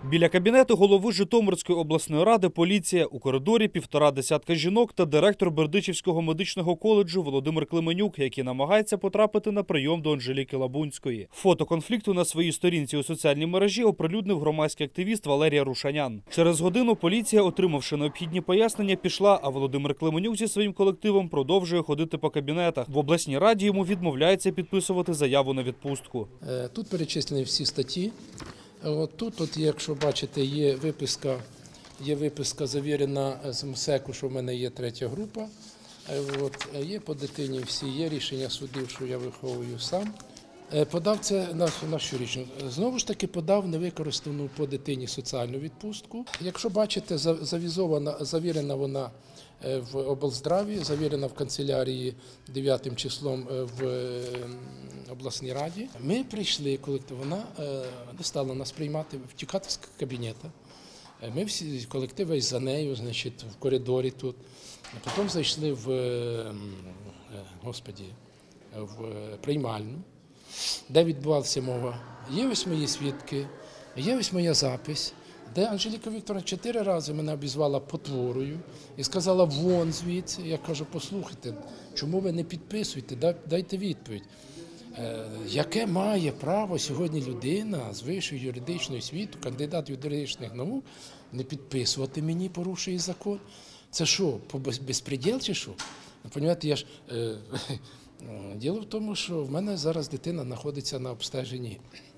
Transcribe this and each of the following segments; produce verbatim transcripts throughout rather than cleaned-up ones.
Біля кабінету голови Житомирської обласної ради поліція. У коридорі півтора десятка жінок та директор Бердичівського медичного коледжу Володимир Клименюк, який намагається потрапити на прийом до Анжеліки Лабунської. Фото конфлікту на своїй сторінці у соціальній мережі оприлюднив громадський активіст Валерія Рушанян. Через годину поліція, отримавши необхідні пояснення, пішла, а Володимир Клименюк зі своїм колективом продовжує ходити по кабінетах. В обласній раді йому відмовляється підписувати заяву на відпустку. Тут перечислені всі статті. От тут, от, якщо бачите, є виписка, є виписка завірена з МСЕКу, що в мене є третя група. От, є по дитині всі, є рішення судів, що я виховую сам. Подав це на, на щорічну. Знову ж таки, подав невикористану по дитині соціальну відпустку. Якщо бачите, завізована, завірена вона в облздраві, завірена в канцелярії дев'ятим числом в обласній раді. Ми прийшли, коли вона не стала нас приймати, втікати з кабінету. Ми всі, колектив весь за нею, значить, в коридорі тут. А потім зайшли в, господі, в приймальну, де відбувалася мова. Є ось мої свідки, є ось моя запись, де Анжеліка Вікторовна чотири рази мене обізвала потворою і сказала «вон звідси». Я кажу, послухайте, чому ви не підписуєте, дайте відповідь. Яке має право сьогодні людина з вищою юридичною освітою, кандидат юридичних наук, не підписувати мені, порушує закон? Це що, безпреділ чи що? Розумієте, я ж... Діло в тому, що в мене зараз дитина знаходиться на обстеженні.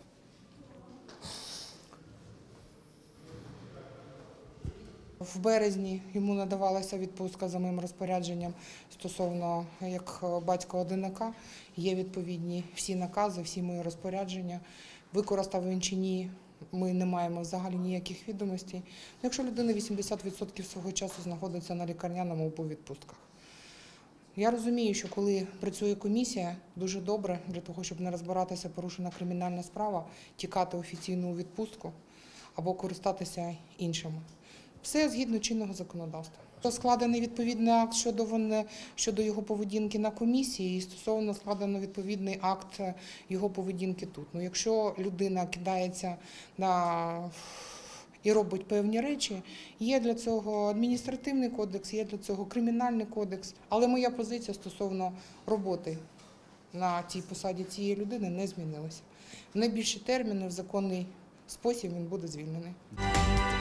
В березні йому надавалася відпустка за моїм розпорядженням стосовно, як батька-одинака. Є відповідні всі накази, всі мої розпорядження. Використав він чи ні, ми не маємо взагалі ніяких відомостей. Якщо людина вісімдесят відсотків свого часу знаходиться на лікарняному або відпустках. Я розумію, що коли працює комісія, дуже добре для того, щоб не розбиратися, порушена кримінальна справа, тікати офіційну у відпустку або користатися іншими. Все згідно чинного законодавства. Складений відповідний акт щодо, щодо його поведінки на комісії і стосовно складено відповідний акт його поведінки тут. Ну, якщо людина кидається на... і робить певні речі, є для цього адміністративний кодекс, є для цього кримінальний кодекс. Але моя позиція стосовно роботи на цій посаді цієї людини не змінилася. В найбільші терміни, в законний спосіб він буде звільнений.